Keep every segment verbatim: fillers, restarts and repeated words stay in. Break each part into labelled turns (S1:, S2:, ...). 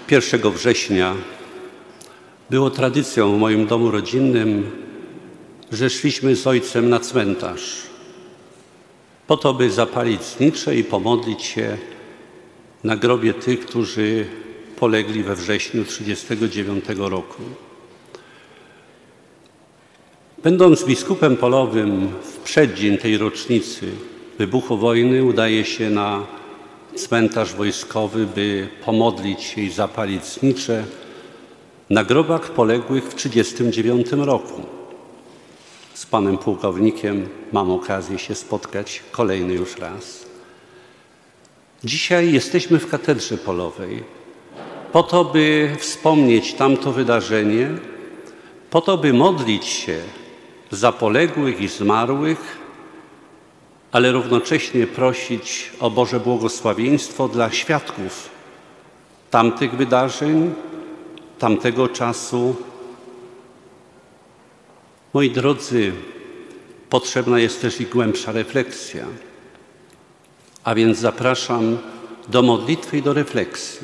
S1: pierwszego września było tradycją w moim domu rodzinnym, że szliśmy z ojcem na cmentarz po to, by zapalić znicze i pomodlić się na grobie tych, którzy polegli we wrześniu tysiąc dziewięćset trzydziestego dziewiątego roku. Będąc biskupem polowym w przeddzień tej rocznicy wybuchu wojny, udaje się na cmentarz wojskowy, by pomodlić się i zapalić znicze na grobach poległych w tysiąc dziewięćset trzydziestym dziewiątym roku. Z panem pułkownikiem mam okazję się spotkać kolejny już raz. Dzisiaj jesteśmy w katedrze polowej po to, by wspomnieć tamto wydarzenie, po to, by modlić się za poległych i zmarłych, ale równocześnie prosić o Boże błogosławieństwo dla świadków tamtych wydarzeń, tamtego czasu. Moi drodzy, potrzebna jest też i głębsza refleksja, a więc zapraszam do modlitwy i do refleksji.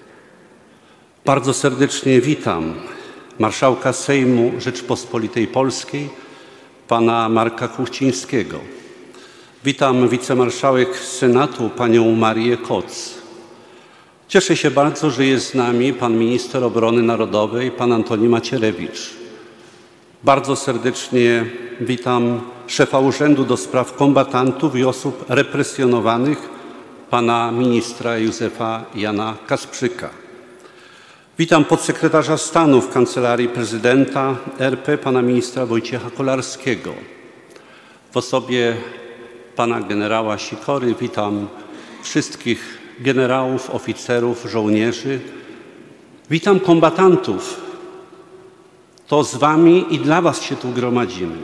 S1: Bardzo serdecznie witam marszałka Sejmu Rzeczypospolitej Polskiej, pana Marka Kuchcińskiego. Witam wicemarszałek Senatu, panią Marię Koc. Cieszę się bardzo, że jest z nami pan minister obrony narodowej, pan Antoni Macierewicz. Bardzo serdecznie witam szefa Urzędu do Spraw Kombatantów i Osób Represjonowanych, pana ministra Józefa Jana Kasprzyka. Witam podsekretarza stanu w Kancelarii Prezydenta R P, pana ministra Wojciecha Kolarskiego. W osobie pana generała Sikory witam wszystkich generałów, oficerów, żołnierzy. Witam kombatantów. To z wami i dla was się tu gromadzimy.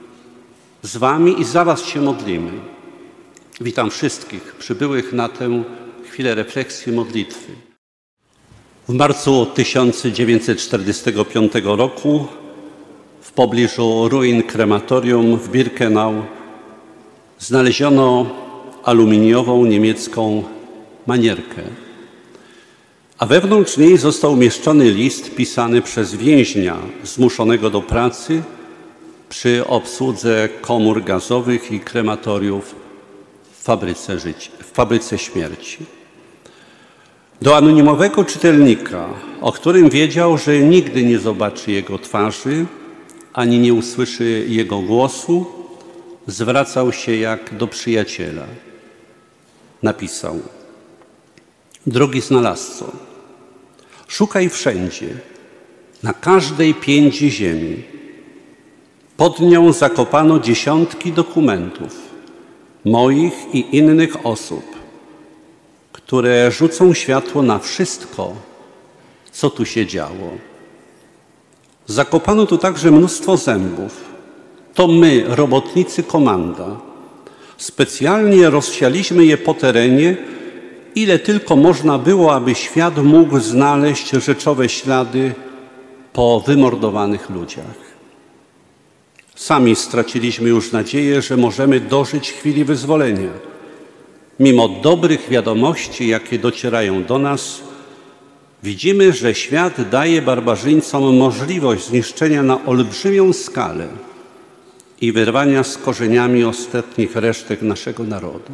S1: Z wami i za was się modlimy. Witam wszystkich przybyłych na tę chwilę refleksji, modlitwy. W marcu tysiąc dziewięćset czterdziestego piątego roku w pobliżu ruin krematorium w Birkenau znaleziono aluminiową niemiecką manierkę, a wewnątrz niej został umieszczony list pisany przez więźnia zmuszonego do pracy przy obsłudze komór gazowych i krematoriów w fabryce, życia, w fabryce śmierci. Do anonimowego czytelnika, o którym wiedział, że nigdy nie zobaczy jego twarzy, ani nie usłyszy jego głosu, zwracał się jak do przyjaciela. Napisał: drogi znalazco, szukaj wszędzie, na każdej piędzie ziemi. Pod nią zakopano dziesiątki dokumentów, moich i innych osób, które rzucą światło na wszystko, co tu się działo. Zakopano tu także mnóstwo zębów. To my, robotnicy komanda, specjalnie rozsialiśmy je po terenie, ile tylko można było, aby świat mógł znaleźć rzeczowe ślady po wymordowanych ludziach. Sami straciliśmy już nadzieję, że możemy dożyć chwili wyzwolenia. Mimo dobrych wiadomości, jakie docierają do nas, widzimy, że świat daje barbarzyńcom możliwość zniszczenia na olbrzymią skalę i wyrwania z korzeniami ostatnich resztek naszego narodu.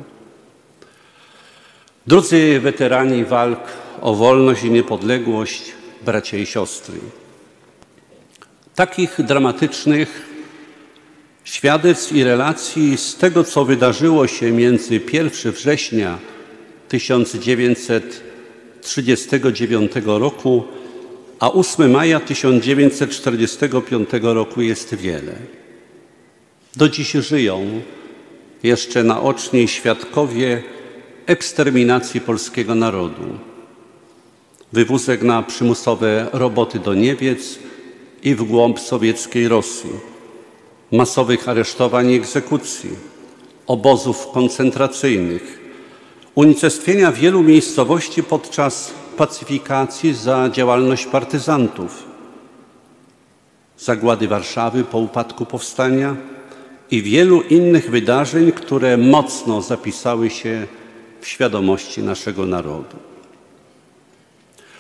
S1: Drodzy weterani walk o wolność i niepodległość, bracia i siostry, takich dramatycznych świadectw i relacji z tego, co wydarzyło się między pierwszego września tysiąc dziewięćset trzydziestego dziewiątego roku a ósmego maja tysiąc dziewięćset czterdziestego piątego roku jest wiele. Do dziś żyją jeszcze naoczni świadkowie eksterminacji polskiego narodu, wywózek na przymusowe roboty do Niemiec i w głąb sowieckiej Rosji, masowych aresztowań i egzekucji, obozów koncentracyjnych, unicestwienia wielu miejscowości podczas pacyfikacji za działalność partyzantów, zagłady Warszawy po upadku powstania i wielu innych wydarzeń, które mocno zapisały się w świadomości naszego narodu.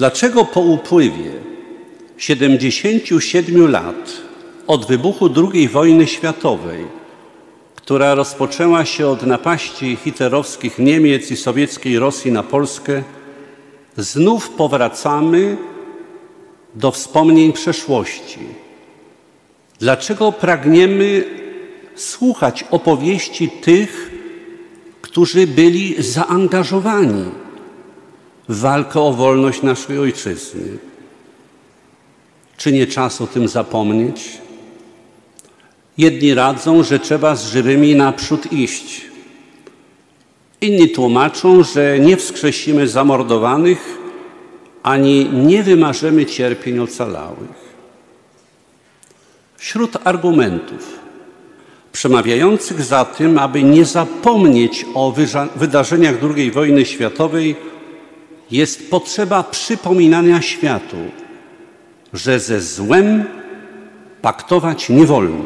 S1: Dlaczego po upływie siedemdziesięciu siedmiu lat od wybuchu drugiej wojny światowej, która rozpoczęła się od napaści hitlerowskich Niemiec i sowieckiej Rosji na Polskę, znów powracamy do wspomnień przeszłości? Dlaczego pragniemy słuchać opowieści tych, którzy byli zaangażowani w walkę o wolność naszej ojczyzny? Czy nie czas o tym zapomnieć? Jedni radzą, że trzeba z żywymi naprzód iść. Inni tłumaczą, że nie wskrzesimy zamordowanych, ani nie wymarzemy cierpień ocalałych. Wśród argumentów przemawiających za tym, aby nie zapomnieć o wydarzeniach drugiej wojny światowej, jest potrzeba przypominania światu, że ze złem paktować nie wolno.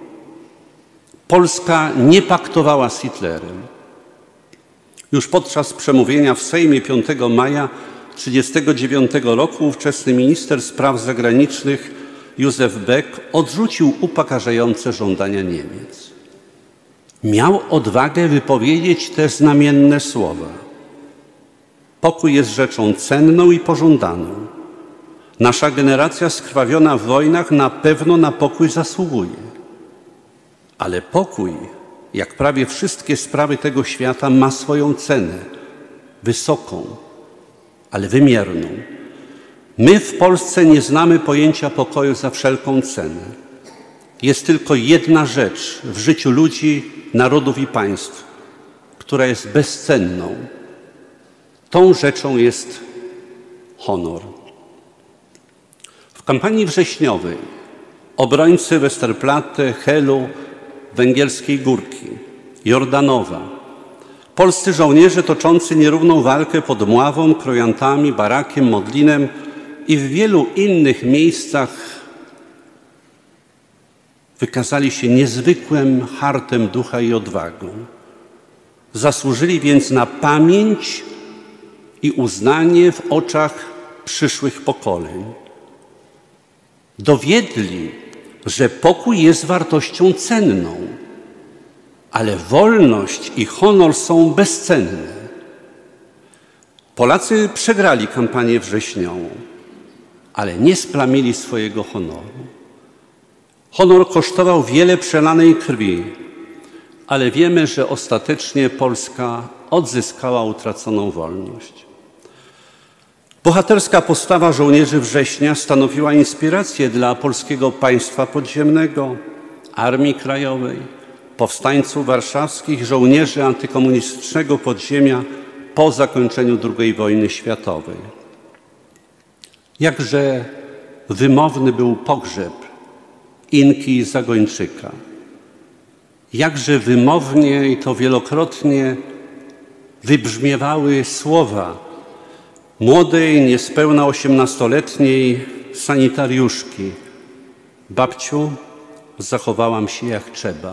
S1: Polska nie paktowała z Hitlerem. Już podczas przemówienia w Sejmie piątego maja tysiąc dziewięćset trzydziestego dziewiątego roku ówczesny minister spraw zagranicznych Józef Beck odrzucił upokarzające żądania Niemiec. Miał odwagę wypowiedzieć te znamienne słowa: pokój jest rzeczą cenną i pożądaną. Nasza generacja skrwawiona w wojnach na pewno na pokój zasługuje. Ale pokój, jak prawie wszystkie sprawy tego świata, ma swoją cenę, wysoką, ale wymierną. My w Polsce nie znamy pojęcia pokoju za wszelką cenę. Jest tylko jedna rzecz w życiu ludzi, narodów i państw, która jest bezcenną. Tą rzeczą jest honor. W kampanii wrześniowej obrońcy Westerplatte, Helu, Węgierskiej Górki, Jordanowa, polscy żołnierze toczący nierówną walkę pod Mławą, Krojantami, Barakiem, Modlinem i w wielu innych miejscach wykazali się niezwykłym hartem ducha i odwagą. Zasłużyli więc na pamięć i uznanie w oczach przyszłych pokoleń. Dowiedli, że pokój jest wartością cenną, ale wolność i honor są bezcenne. Polacy przegrali kampanię wrześniową, ale nie splamili swojego honoru. Honor kosztował wiele przelanej krwi, ale wiemy, że ostatecznie Polska odzyskała utraconą wolność. Bohaterska postawa żołnierzy września stanowiła inspirację dla polskiego państwa podziemnego, Armii Krajowej, powstańców warszawskich, żołnierzy antykomunistycznego podziemia po zakończeniu drugiej wojny światowej. Jakże wymowny był pogrzeb Inki i Zagończyka. Jakże wymownie i to wielokrotnie wybrzmiewały słowa młodej, niespełna osiemnastoletniej sanitariuszki: babciu, zachowałam się jak trzeba.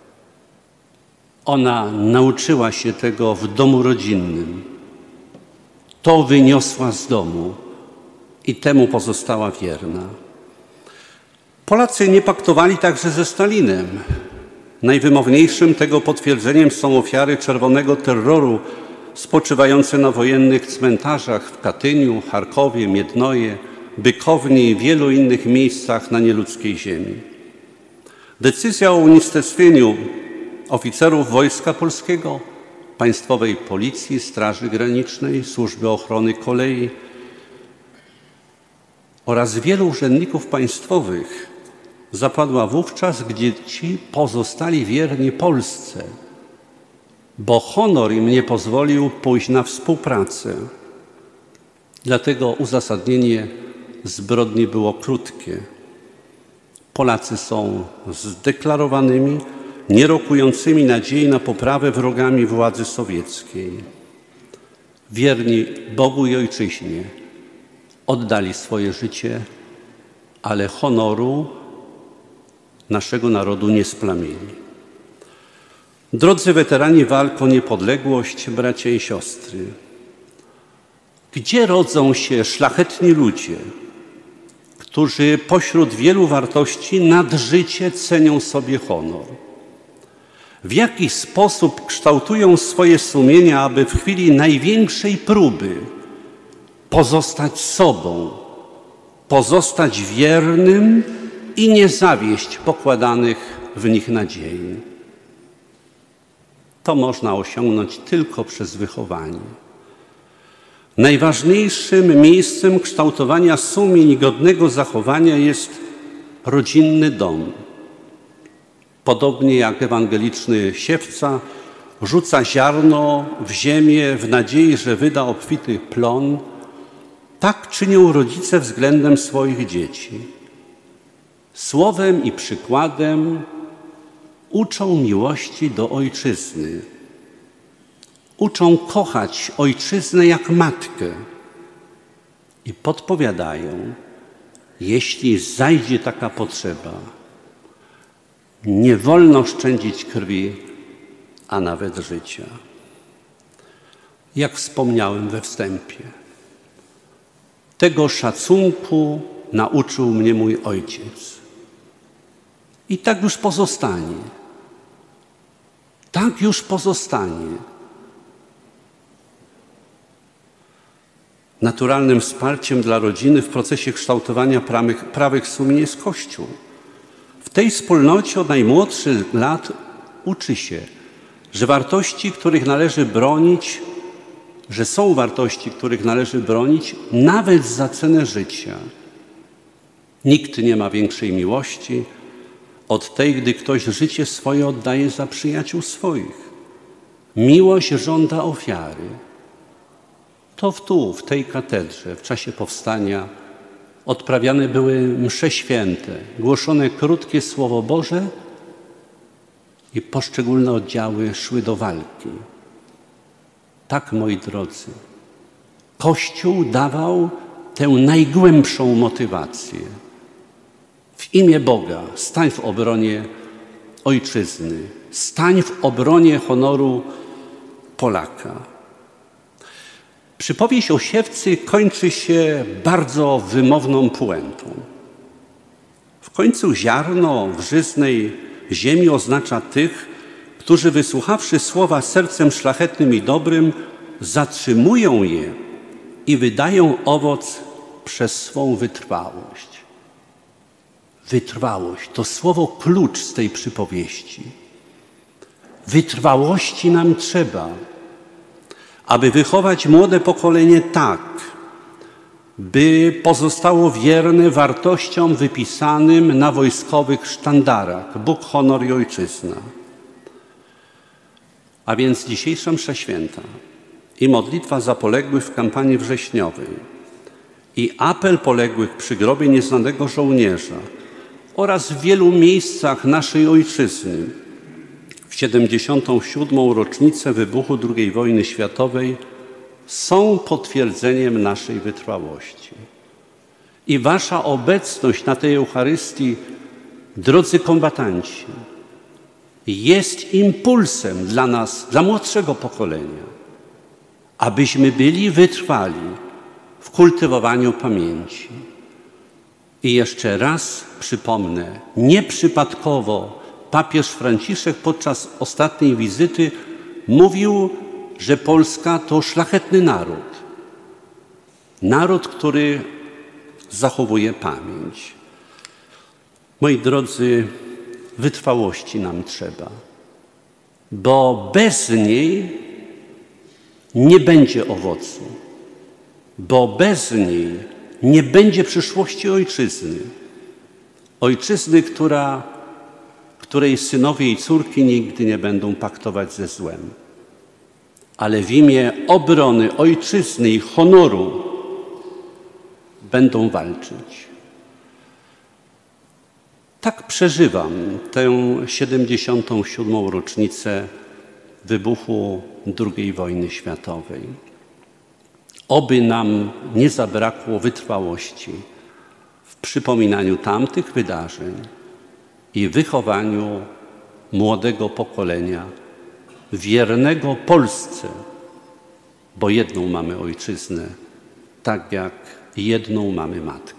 S1: Ona nauczyła się tego w domu rodzinnym. To wyniosła z domu i temu pozostała wierna. Polacy nie paktowali także ze Stalinem. Najwymowniejszym tego potwierdzeniem są ofiary czerwonego terroru spoczywające na wojennych cmentarzach w Katyniu, Charkowie, Miednoje, Bykowni i wielu innych miejscach na nieludzkiej ziemi. Decyzja o unicestwieniu oficerów Wojska Polskiego, Państwowej Policji, Straży Granicznej, Służby Ochrony Kolei oraz wielu urzędników państwowych zapadła wówczas, gdzie ci pozostali wierni Polsce, bo honor im nie pozwolił pójść na współpracę. Dlatego uzasadnienie zbrodni było krótkie. Polacy są zdeklarowanymi, nierokującymi nadziei na poprawę wrogami władzy sowieckiej. Wierni Bogu i Ojczyźnie oddali swoje życie, ale honoru naszego narodu nie splamili. Drodzy weterani walk o niepodległość, bracia i siostry, Gdzie rodzą się szlachetni ludzie, którzy pośród wielu wartości nad życie cenią sobie honor? W jaki sposób kształtują swoje sumienia, aby w chwili największej próby pozostać sobą, pozostać wiernym i nie zawieść pokładanych w nich nadziei? To można osiągnąć tylko przez wychowanie. Najważniejszym miejscem kształtowania sumień i godnego zachowania jest rodzinny dom. Podobnie jak ewangeliczny siewca rzuca ziarno w ziemię w nadziei, że wyda obfity plon, tak czynią rodzice względem swoich dzieci. Słowem i przykładem uczą miłości do ojczyzny. Uczą kochać ojczyznę jak matkę i podpowiadają, jeśli zajdzie taka potrzeba, nie wolno szczędzić krwi, a nawet życia. Jak wspomniałem we wstępie, tego szacunku nauczył mnie mój ojciec. I tak już pozostanie. Tak już pozostanie. Naturalnym wsparciem dla rodziny w procesie kształtowania prawych, prawych sumień jest Kościół. W tej wspólnocie od najmłodszych lat uczy się, że wartości, których należy bronić, że są wartości, których należy bronić nawet za cenę życia. Nikt nie ma większej miłości od tej, gdy ktoś życie swoje oddaje za przyjaciół swoich. Miłość żąda ofiary. To tu, w tej katedrze, w czasie powstania odprawiane były msze święte, głoszone krótkie Słowo Boże i poszczególne oddziały szły do walki. Tak, moi drodzy, Kościół dawał tę najgłębszą motywację. W imię Boga stań w obronie ojczyzny, stań w obronie honoru Polaka. Przypowieść o siewcy kończy się bardzo wymowną puentą. W końcu ziarno w żyznej ziemi oznacza tych, którzy wysłuchawszy słowa sercem szlachetnym i dobrym, zatrzymują je i wydają owoc przez swą wytrwałość. Wytrwałość to słowo klucz z tej przypowieści. Wytrwałości nam trzeba, aby wychować młode pokolenie tak, by pozostało wierne wartościom wypisanym na wojskowych sztandarach: Bóg, honor i ojczyzna. A więc dzisiejsza msza święta i modlitwa za poległych w kampanii wrześniowej i apel poległych przy grobie nieznanego żołnierza oraz w wielu miejscach naszej ojczyzny w siedemdziesiątą siódmą rocznicę wybuchu drugiej wojny światowej są potwierdzeniem naszej wytrwałości. I wasza obecność na tej Eucharystii, drodzy kombatanci, jest impulsem dla nas, dla młodszego pokolenia, abyśmy byli wytrwali w kultywowaniu pamięci. I jeszcze raz przypomnę, nieprzypadkowo papież Franciszek podczas ostatniej wizyty mówił, że Polska to szlachetny naród. Naród, który zachowuje pamięć. Moi drodzy, wytrwałości nam trzeba, bo bez niej nie będzie owocu, bo bez niej nie będzie przyszłości ojczyzny. Ojczyzny, która, której synowie i córki nigdy nie będą paktować ze złem, ale w imię obrony ojczyzny i honoru będą walczyć. Tak przeżywam tę siedemdziesiątą siódmą rocznicę wybuchu drugiej wojny światowej. Oby nam nie zabrakło wytrwałości w przypominaniu tamtych wydarzeń i wychowaniu młodego pokolenia wiernego Polsce, bo jedną mamy ojczyznę tak jak jedną mamy matkę.